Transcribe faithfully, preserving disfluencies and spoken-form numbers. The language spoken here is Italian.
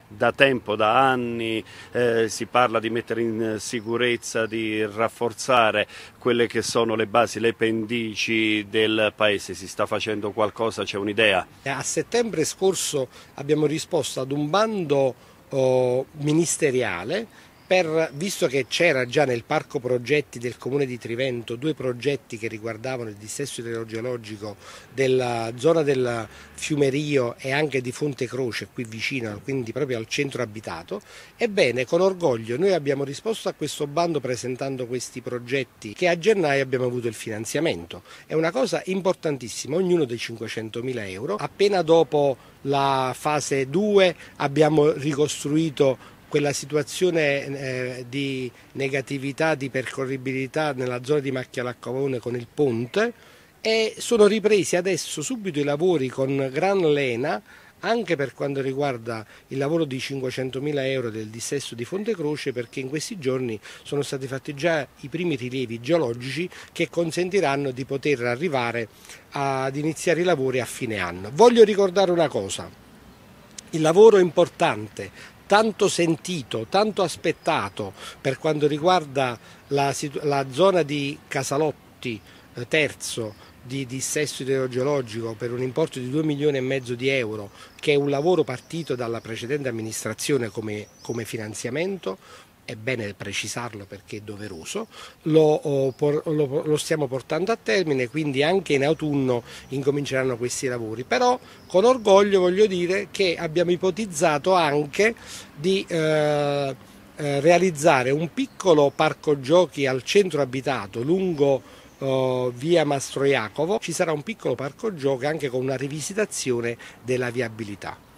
da tempo, da anni, eh, si parla di mettere in sicurezza, di rafforzare quelle che sono le basi, le pendici del paese. Si sta facendo qualcosa, c'è un'idea? A settembre scorso abbiamo risposto ad un bando oh, ministeriale per, visto che c'era già nel parco progetti del Comune di Trivento due progetti che riguardavano il dissesto idrogeologico della zona del Fiume Rio e anche di Fonte Croce qui vicino, quindi proprio al centro abitato, ebbene con orgoglio noi abbiamo risposto a questo bando presentando questi progetti che a gennaio abbiamo avuto il finanziamento. È una cosa importantissima, ognuno dei cinquecentomila euro. Appena dopo la fase due abbiamo ricostruito quella situazione eh, di negatività, di percorribilità nella zona di Macchialaccavone con il ponte e sono ripresi adesso subito i lavori con gran lena anche per quanto riguarda il lavoro di cinquecentomila euro del dissesto di Fonte Croce, perché in questi giorni sono stati fatti già i primi rilievi geologici che consentiranno di poter arrivare ad iniziare i lavori a fine anno. Voglio ricordare una cosa, il lavoro importante, tanto sentito, tanto aspettato per quanto riguarda la, la zona di Casalotti eh, terzo di dissesto idrogeologico per un importo di due milioni e mezzo di euro, che è un lavoro partito dalla precedente amministrazione come, come finanziamento. È bene precisarlo perché è doveroso, lo, lo, lo stiamo portando a termine, quindi anche in autunno incominceranno questi lavori, però con orgoglio voglio dire che abbiamo ipotizzato anche di eh, eh, realizzare un piccolo parco giochi al centro abitato lungo eh, via Mastro Jacopo. Ci sarà un piccolo parco giochi anche con una rivisitazione della viabilità.